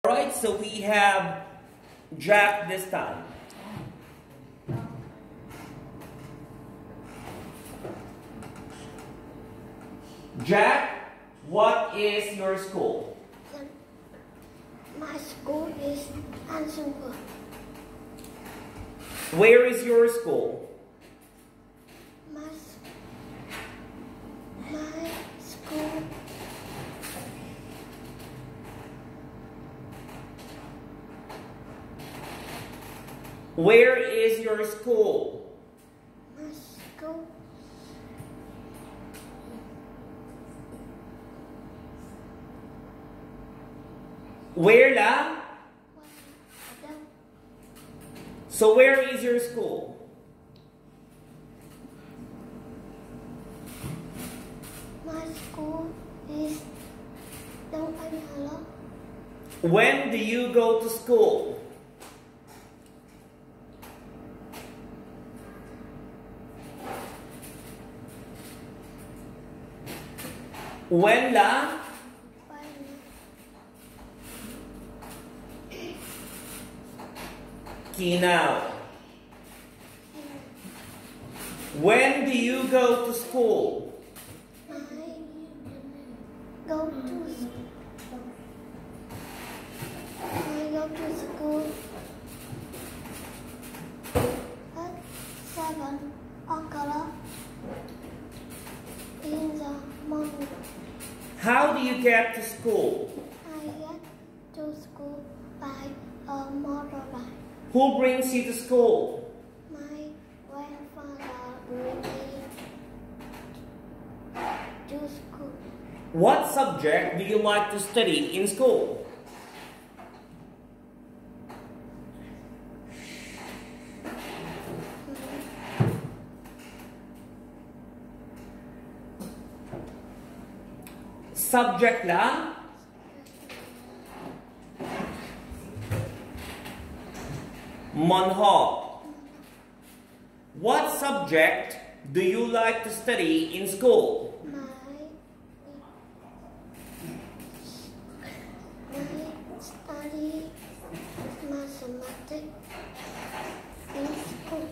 Alright, so we have Jack this time. Jack, what is your school? My school is Ansonwood. Where is your school? My school Where is your school? My school Where la? So where is your school? My school is Đông Anh Hà Nội. When do you go to school? When la? Now. When do you go to school? I go to school at 7 o'clock in the morning. How do you get to school? I get to school by a motorbike. Who brings you to school? My grandfather brings me to school. What subject do you like to study in school? Subject la? Monho. What subject do you like to study in school? I study mathematics in school.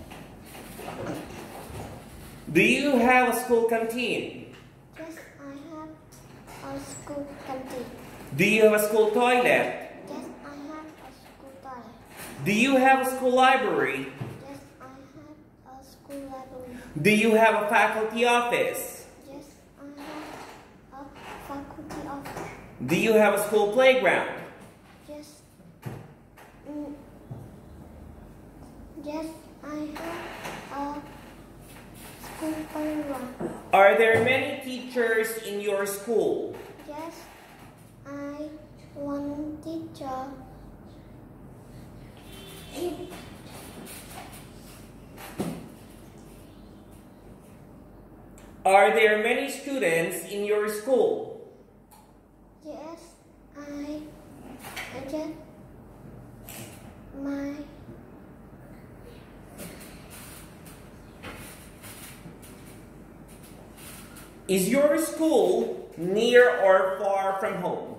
Do you have a school canteen? Yes, I have a school canteen. Do you have a school toilet? Yes, I have a school toilet. Do you have a school library? Yes, I have a school library. Do you have a faculty office? Yes, I have a faculty office. Do you have a school playground? Yes. Yes, I have a school playground. Are there many teachers in your school? Yes, I one teacher. Are there many students in your school? Yes, I get my Is your school near or far from home?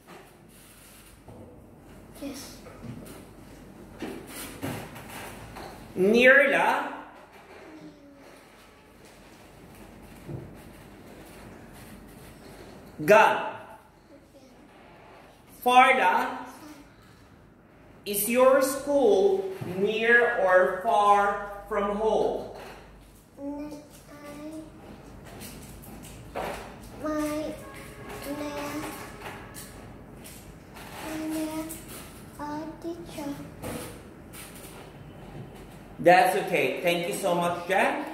yes. Near la? Gan. Far la? Is your school near or far from home? My a teacher. That's okay. Thank you so much, Jack.